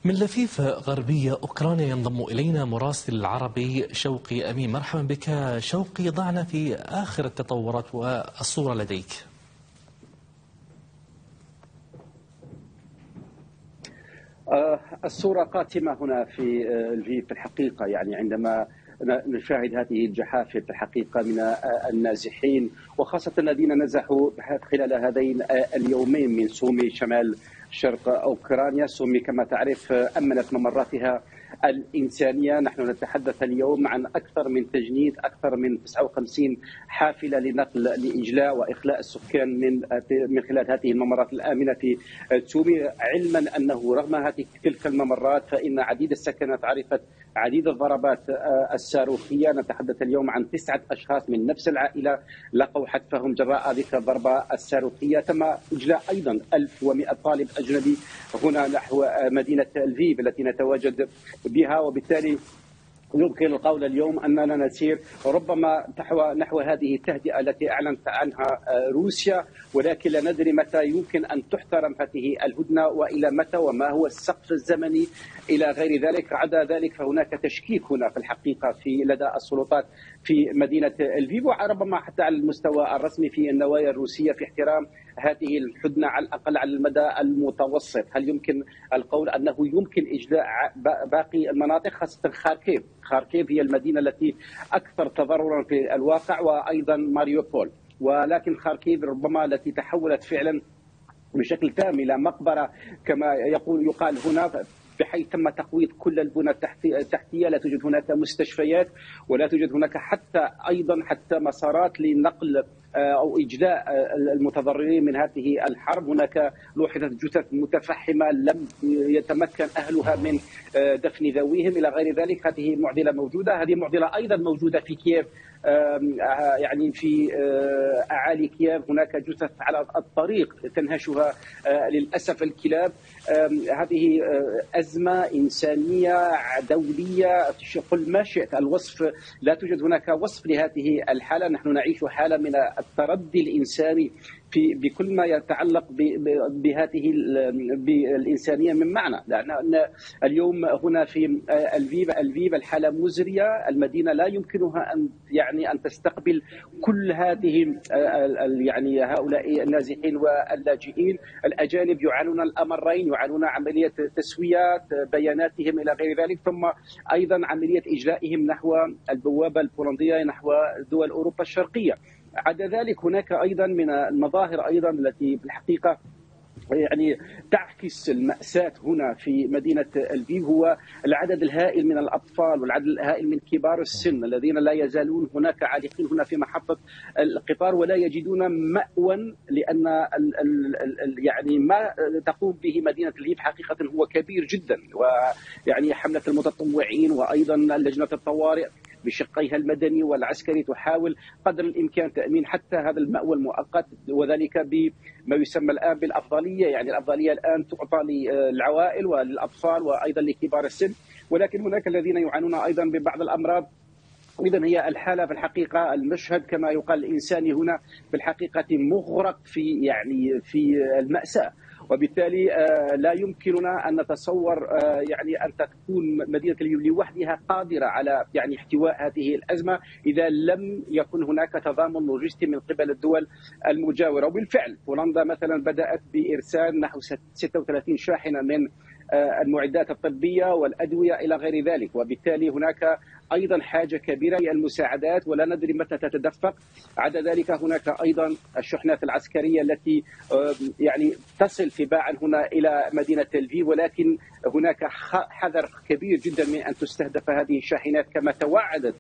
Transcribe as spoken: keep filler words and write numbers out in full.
من لفيف غربية أوكرانيا ينضم إلينا مراسل العربي شوقي أمين. مرحبا بك شوقي، ضعنا في آخر التطورات والصورة لديك. الصورة قاتمة هنا في لفيف في الحقيقة، يعني عندما نشاهد هذه الجحافل في الحقيقة من النازحين، وخاصة الذين نزحوا خلال هذين اليومين من سومي شمال شرق أوكرانيا. سومي كما تعرف أمنت ممراتها الإنسانية. نحن نتحدث اليوم عن أكثر من تجنيد، أكثر من تسعة وخمسين حافلة لنقل لإجلاء وإخلاء السكان من من خلال هذه الممرات الآمنة في سومي، علما أنه رغم هذه تلك الممرات فإن عديد السكنات عرفت عديد الضربات الصاروخية. نتحدث اليوم عن تسعة أشخاص من نفس العائلة لقوا حتفهم جراء تلك الضربة الصاروخية. تم إجلاء أيضا ألف ومئة طالب أجنبي هنا نحو مدينة لفيف التي نتواجد بها، وبالتالي يمكن القول اليوم أننا نسير ربما نحو نحو هذه التهدئة التي أعلنت عنها روسيا، ولكن لا ندري متى يمكن أن تحترم هذه الهدنة وإلى متى وما هو السقف الزمني إلى غير ذلك. عدا ذلك فهناك تشكيك هنا في الحقيقة في لدى السلطات في مدينة لفيف، وربما حتى على المستوى الرسمي في النوايا الروسية في احترام هذه الهدنة على الأقل على المدى المتوسط. هل يمكن القول أنه يمكن إجلاء باقي المناطق خاصة خاركيف؟ خاركيف هي المدينة التي أكثر تضررا في الواقع، وأيضا ماريوبول، ولكن خاركيف ربما التي تحولت فعلا بشكل تام إلى مقبرة كما يقول يقال هنا، بحيث تم تقويض كل البنى التحتية. لا توجد هناك مستشفيات ولا توجد هناك حتى أيضا حتى مسارات لنقل أو إجلاء المتضررين من هذه الحرب. هناك لوحظت جثث متفحمة لم يتمكن أهلها من دفن ذويهم إلى غير ذلك. هذه معضلة موجودة. هذه معضلة أيضا موجودة في كييف، يعني في أعالي كييف هناك جثث على الطريق تنهشها للأسف الكلاب. هذه أزمة إنسانية دولية، قل ما شئت الوصف، لا توجد هناك وصف لهذه الحالة. نحن نعيش حالة من التردي الإنساني في بكل ما يتعلق بهذه بالإنسانية من معنى، لأن اليوم هنا في لفيف لفيف الحالة مزرية. المدينة لا يمكنها أن يعني أن تستقبل كل هذه يعني هؤلاء النازحين واللاجئين. الأجانب يعانون الأمرين، يعانون عملية تسوية بياناتهم إلى غير ذلك، ثم أيضا عملية إجلائهم نحو البوابة البولندية نحو دول أوروبا الشرقية. عدا ذلك هناك أيضا من المظاهر أيضا التي في الحقيقة يعني تعكس المأساة هنا في مدينة لفيف، هو العدد الهائل من الأطفال والعدد الهائل من كبار السن الذين لا يزالون هناك عالقين هنا في محطة القطار ولا يجدون مأوى، لأن ال ال ال يعني ما تقوم به مدينة لفيف حقيقة هو كبير جدا. ويعني حملة المتطوعين وأيضا لجنة الطوارئ بشقيها المدني والعسكري تحاول قدر الإمكان تأمين حتى هذا المأوى المؤقت، وذلك بما يسمى الآن بالأفضلية. يعني الأفضلية الآن تعطى للعوائل وللأطفال وأيضا لكبار السن، ولكن هناك الذين يعانون أيضا ببعض الأمراض. إذن هي الحالة في الحقيقة، المشهد كما يقال الإنساني هنا في الحقيقة مغرق في يعني في المأساة، وبالتالي لا يمكننا أن نتصور يعني أن تكون مدينة لفيف لوحدها قادرة على يعني احتواء هذه الأزمة إذا لم يكن هناك تضامن لوجستي من قبل الدول المجاورة. وبالفعل بولندا مثلا بدأت بإرسال نحو ستة وثلاثين شاحنة من المعدات الطبية والأدوية إلى غير ذلك، وبالتالي هناك أيضا حاجة كبيرة للمساعدات ولا ندري متى تتدفق. عدا ذلك هناك أيضا الشحنات العسكرية التي يعني تصل تباعا هنا إلى مدينة لفيف، ولكن هناك حذر كبير جدا من أن تستهدف هذه الشاحنات كما توعدت